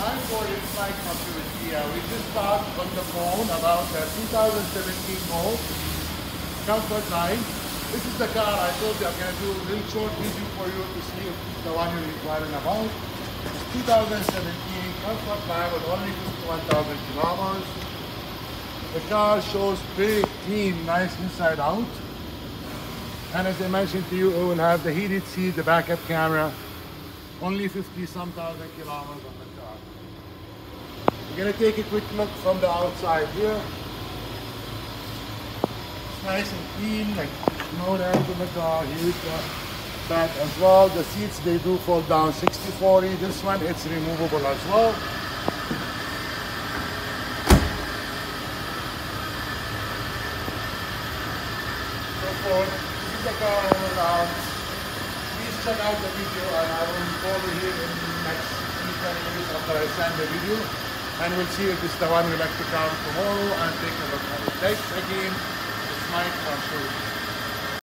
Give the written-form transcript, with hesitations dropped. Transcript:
I'm Gordon Mike from Kia. We just talked on the phone about the 2017 Golf Comfort Line. This is the car I told you I'm going to do a really short video for you to see if it's the one you're inquiring about. It's 2017 Comfort Line with only 51,000 kilometers. The car shows very clean, nice inside out. And as I mentioned to you, it will have the heated seat, the backup camera, only 50-some thousand kilometers on the car. We're going to take a quick look from the outside here. It's nice and clean, like no dents in the car. Here's the back as well. The seats, they do fold down 60-40. This one, it's removable as well. So forth. This is the car all around. Please check out the video, and I will call you here in the next 10 minutes after I send the video. And we'll see if it's the one we like to come tomorrow and take a look at it. Thanks again. It's Mike from Showroom.